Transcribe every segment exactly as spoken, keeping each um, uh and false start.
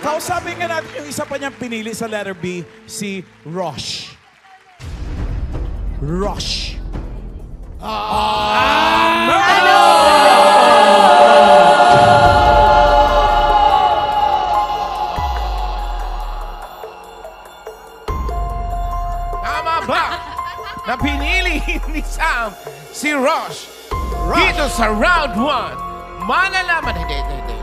Kausapin nga natin yung isa pa niyang pinili sa letter B, si Rosh. Rosh. Ah! Ano? Tama ba na pinili ni Sam si Rosh? Dito sa round one, malalaman. Hindi, hindi, hindi.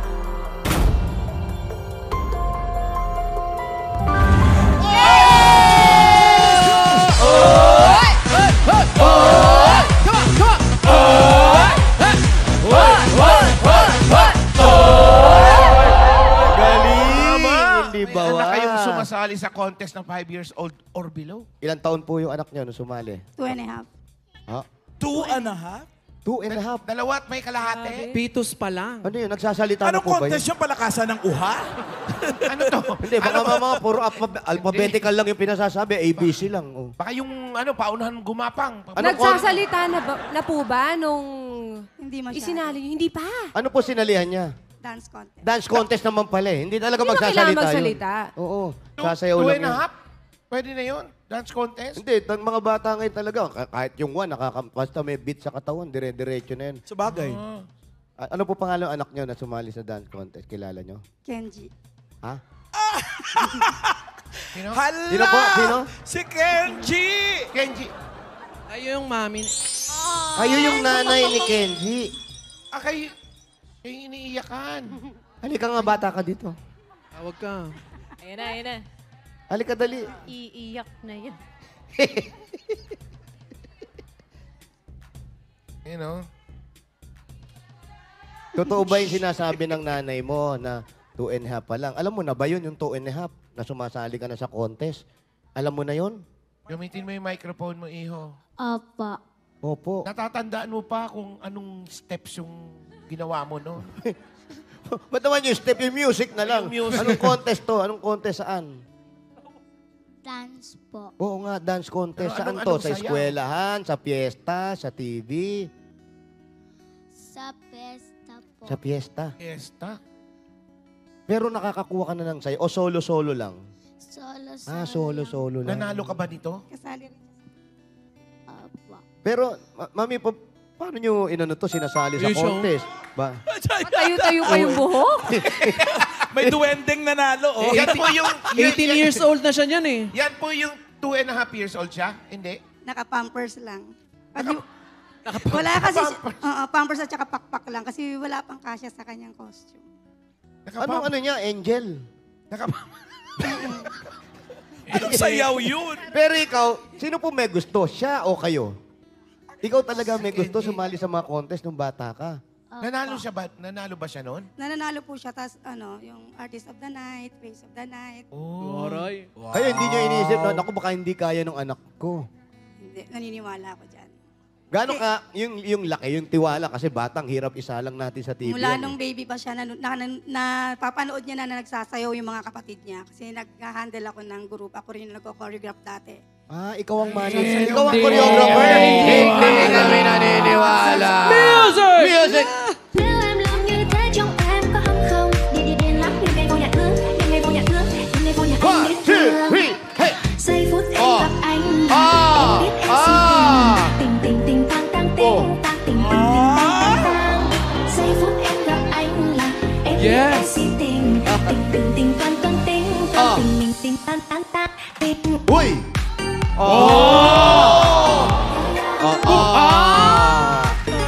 May anak kayong sumasali sa contest ng five years old or below? Ilang taon po yung anak niyo nung sumali? Two and a half. Ha? Two and a half? Two and a half? Dalawa at may kalahati. Pitos pa lang. Ano yun? Nagsasalita na Anong po ba contest yun? yung palakasan ng uha? Ano to? Hindi, baka mga puro alpha- alphabetical lang yung pinasasabi. A B C lang. Oh. Baka yung ano, paunahan gumapang. Ano Nagsasalita na, ba, na po ba nung Hindi masyado. isinali niyo? Hindi pa. Ano po sinalihan niya? Dance contest. Dance contest naman pala eh. Hindi talaga Hindi na magsasalita kailangan yun. magsalita. Oo. Two, Sasayaw two lang and a yun. half? Pwede na yun? Dance contest? Hindi, tang mga bata ngayon talaga, ka- kahit yung one, nakaka- basta may beat sa katawan, dire-diretso na yun. Sa bagay. A- ano po pangalan ng anak nyo na sumali sa dance contest? Kilala nyo? Kenji. Ha? Sino? Hala! Sino po? Sino? Si Kenji! Kenji. Ay, yung mami. Kayo yung nanay ni Kenji. Ah, kayo, kayo yung iniiyakan. Halika nga, bata ka dito. Tawag ka. Ayan na, ayan na. Halika, dali. Iiyak na yan. You know? Totoo ba yung sinasabi ng nanay mo na two and a half pa lang? Alam mo na ba yun, yung two and a half, na sumasali ka na sa contest? Alam mo na yun? Gamitin mo yung microphone mo, Iho. Apa. Opo. Natatandaan mo pa kung anong steps yung ginawa mo, no? Ba't naman yung step, yung music na lang? Yung music. Anong contest to? Anong contest saan? Dance po. Oo nga, dance contest. Pero Saan anong- to? anong Sa sayaw? eskwelahan, sa piyesta, sa T V, Sa pesta po. sa piyesta. Fiesta. Pero nakakakuha ka na ng sayo. O solo-solo lang? Solo, solo. Ah, solo-solo lang. Nanalo ka ba nito? Kasali rin siya. Apa. Pero, ma- mami, pa, paano nyo inano to, sinasali sa Yes, oh. contest? Ba? Tayo-tayo pa yung buhok. May duwending nanalo, oh. Yan po yung... yan- eighteen yan- years old na siya niyan eh. Yan po yung two and a half years old siya? Hindi? Naka-pampers lang. Pag, wala kasi, oo, pampers at saka pakpak lang kasi wala pang kasya sa kanyang costume. Anong ano niya, angel? Naka- Anong sayaw yun? Pero ikaw, sino po may gusto? Siya o kayo? Ikaw talaga may gusto sumali sa mga contest nung bata ka. Nanalo siya ba? Nanalo ba siya noon? Nananalo po siya, tas ano, yung Artist of the Night, Face of the Night. Oh. Aray. Kaya hindi niya iniisip na, naku, baka hindi kaya ng anak ko. Hindi, naniniwala ako dyan. Gano'n ka, yung, yung laki, yung tiwala, kasi batang hirap isa lang natin sa T V. Mula yan, nung eh. baby pa siya, na, na, na, napapanood niya na, na nagsasayaw yung mga kapatid niya. Kasi nag-handle ako ng group. Ako rin yung nagko-choreograph dati. Ah, ikaw ang manager. Ikaw ang choreographer. Hindi Hindi kami naniniwala. Music! Music! Nếu em lớn như thế trong em có hâm không? Đi đi điên lắm nhưng ngày vô nhà thương, nhưng ngày vô nhà thương, nhưng ngày vô nhà anh One, biết two, thương. three, hey! Giây phút em Oh. gặp anh, Ah. em biết em si tình, tình tình tình tang tang Oh. tình tang tình tình tình tang tang tang. Giây phút em gặp anh là em biết Yes. em si tình, tình tình tình toan toan tình, Ah. toan tình mình tình tan tan tan tình. Uy! Oh! Oh! Oh! Ah!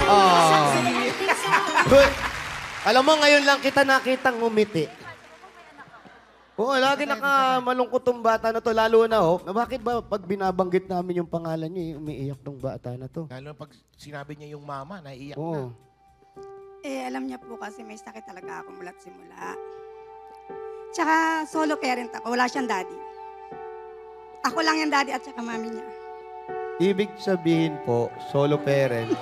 Uy! Alam mo, ngayon lang kita nakitang ngumiti. Oo, lagi nakamalungkot tong bata na to. Lalo na, oh. Bakit ba pag binabanggit namin yung pangalan niya, eh, umiiyak tong bata na to? Lalo pag sinabi niya yung mama, naiiyak na. Oo. Eh, alam niya po kasi may sakit talaga ako mula't simula. Tsaka solo parent ako, wala siyang daddy. Ako lang yung daddy at saka mami niya. Ibig sabihin po, solo parent.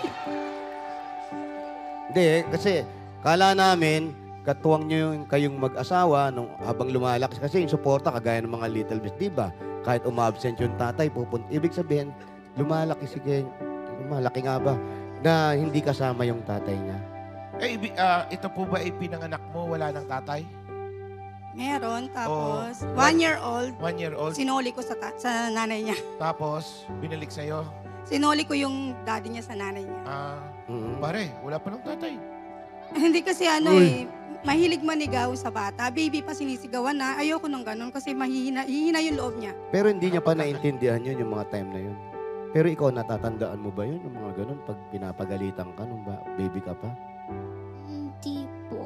Hindi, kasi kala namin, katuwang niyo yung kayong mag-asawa nung habang lumalaki. Kasi yung suporta, kagaya ng mga Little Miss, di ba? Kahit umabsent yung tatay, pupunta. Ibig sabihin, lumalaki si Ken. Lumalaki nga ba? Na hindi kasama yung tatay niya. Eh, ibi- ah, ito po ba ay pinanganak mo, wala ng tatay? Meron, tapos one year old, One year old. sinuli ko sa, ta- sa nanay niya. Tapos, binalik sa'yo. Sinuli ko yung daddy niya sa nanay niya. Ah, Mm. pare, wala pa ng tatay. Hindi kasi ano eh, mahilig manigaw sa bata. Baby pa sinisigawan na. Ayoko nung ganun kasi mahihina, hihina yung loob niya. Pero hindi niya pa naintindihan yun yung mga time na yun. Pero ikaw, natatandaan mo ba yun? Yung mga ganun, pag pinapagalitan ka nung ba, baby ka pa? Hindi po.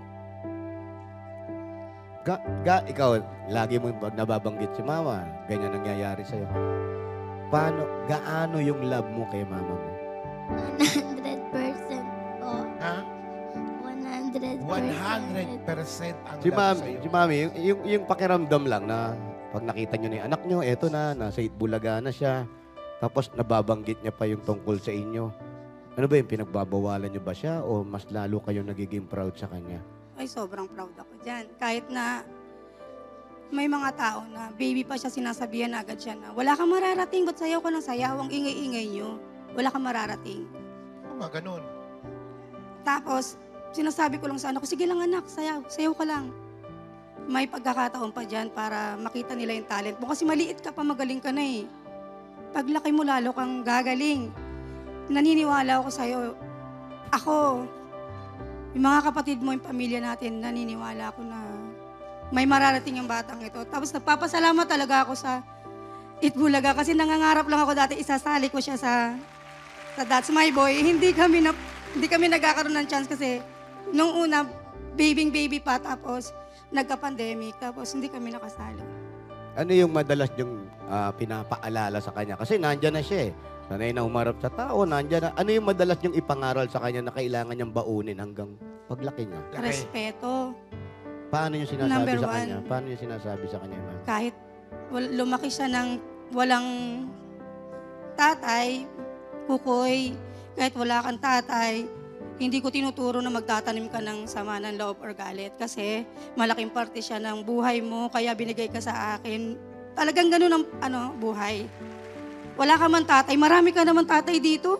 Ga, ga, ikaw, lagi mo pag nababanggit si mama, ganyan nangyayari sa'yo. Paano, gaano yung love mo kay mama mo? one hundred percent po. Ha? one hundred percent. one hundred percent ang Si love mami, sa'yo. si mami yung, yung, yung pakiramdam lang na pag nakita niyo na yung anak niyo, eto na, nasa Itbulaga na siya. Tapos nababanggit niya pa yung tungkol sa inyo. Ano ba yung pinagbabawalan niyo ba siya o mas lalo kayong nagiging proud sa kanya? Ay, sobrang proud ako dyan. Kahit na may mga tao na baby pa siya, sinasabihan na agad siya na, wala kang mararating, ba't sayaw ka ng sayaw? Ang ingay-ingay niyo. Wala kang mararating. Oh, mga ganun. Tapos, sinasabi ko lang sa anak ko, sige lang anak, sayaw, sayaw ka lang. May pagkakataon pa dyan para makita nila yung talent mo. Kasi maliit ka pa, magaling ka na eh. Paglaki mo, lalo kang gagaling. Naniniwala ako sa'yo. Ako, yung mga kapatid mo, yung pamilya natin, naniniwala ako na may mararating yung batang ito. Tapos nagpapasalamat talaga ako sa Itbulaga kasi nangangarap lang ako dati, isasali ko siya sa sa That's My Boy. Hindi kami na, hindi kami nagkakaroon ng chance kasi nung una, babying baby pa, tapos nagka-pandemic, tapos hindi kami nakasali. Ano yung madalas yung ah, pinapaalala sa kanya? Kasi nandyan na siya eh. Sanay na umarap sa tao, nandyan na. Ano yung madalas yung ipangaral sa kanya na kailangan niyang baunin hanggang paglaki niya? Laki. Respeto. Paano yung sinasabi Number sa one. kanya? Paano yung sinasabi sa kanya, ma'am? Kahit wal- lumaki siya ng walang tatay, kukoy, kahit wala kang tatay, hindi ko tinuturo na magtatanim ka ng sama ng loob or galit kasi malaking parte siya ng buhay mo, kaya binigay ka sa akin. Talagang ganun ang ano, buhay. Wala ka man tatay, marami ka naman tatay dito.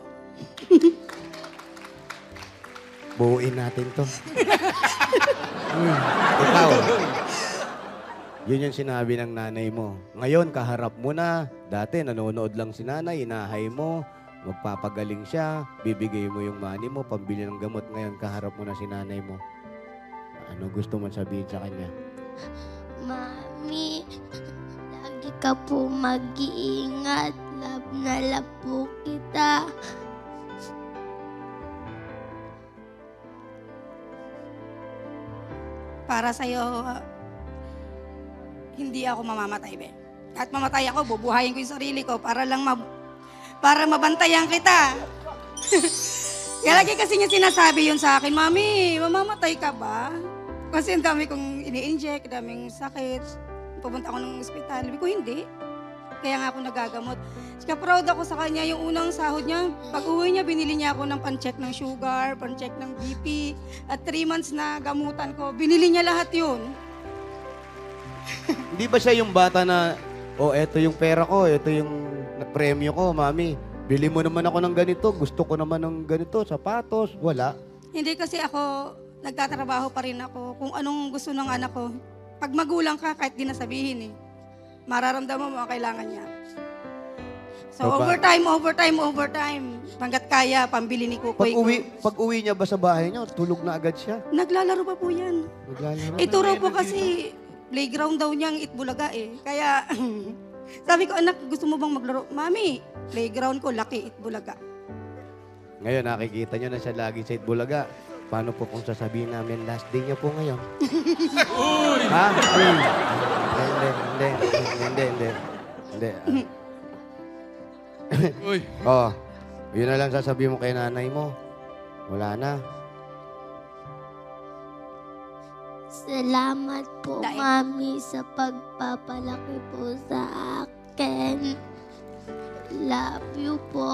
Buuin natin to. Hmm. Ikaw, yun yung sinabi ng nanay mo. Ngayon, kaharap mo na. Dati, nanonood lang si nanay, inahay mo, magpapagaling siya, bibigay mo yung money mo, pambili ng gamot. Ngayon, kaharap mo na si nanay mo. Ano gusto mo sabihin sa kanya? Mami, lagi ka po mag-iingat. Love na love po kita. Para sa'yo, uh, hindi ako mamamatay, be. At mamatay ako, bubuhayin ko yung sarili ko para lang ma- para mabantayan kita. Kaya lagi kasi niya sinasabi yun sa akin, Mami, mamamatay ka ba? Kasi ang dami kong ini-inject, daming sakit. Pupunta ako ng ospital. Sabi ko, hindi. Kaya nga ako nagagamot. Kaya proud ako sa kanya. Yung unang sahod niya, pag uwi niya, binili niya ako ng pan-check ng sugar, pan-check ng B P. At three months na gamutan ko, binili niya lahat yun. Hindi ba siya yung bata na, oh, eto yung pera ko, eto yung premyo ko, mami. Bili mo naman ako ng ganito, gusto ko naman ng ganito, sapatos, wala. Hindi kasi ako, nagtatrabaho pa rin ako kung anong gusto ng anak ko. Pag magulang ka, kahit di nasabihin eh, mararamdaman mo ang kailangan niya. So, So, ba- overtime, overtime, overtime. Hanggat kaya, pambili ni Pag Kukoy ko. uwi, pag uwi niya ba sa bahay niya, tulog na agad siya. Naglalaro pa po yan. Naglalaro. Ito raw po kasi, playground daw niyang Itbulaga eh. Kaya, sabi ko, anak, gusto mo bang maglaro? Mami, playground ko, laki Itbulaga. Ngayon, nakikita niyo na siya lagi sa Itbulaga. Paano po kung sasabihin namin, last day niya po ngayon? Ha? Hmm. Hindi, hindi, hindi, hindi, hindi. Uy. Oh, yun na lang sasabihin mo kay nanay mo. Wala na. Salamat po, Dahil- Mami, sa pagpapalaki po sa akin. Love you po.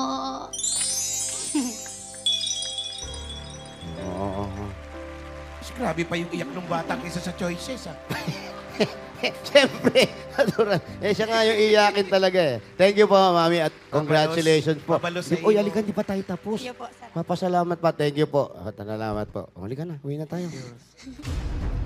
Oo, oo, oo. Mas grabe pa yung iyak ng bata kaysa sa choices, ah. Siyempre, natural. Eh, siya nga yung iyakin talaga eh. Thank you po, mami, at congratulations po. Mabalos sa Di- Uy, iyo. alikan, di pa tayo tapos. Sige po, sir. Papasalamat pa. Thank you po. At salamat po. Uli ka na. Uwi na tayo.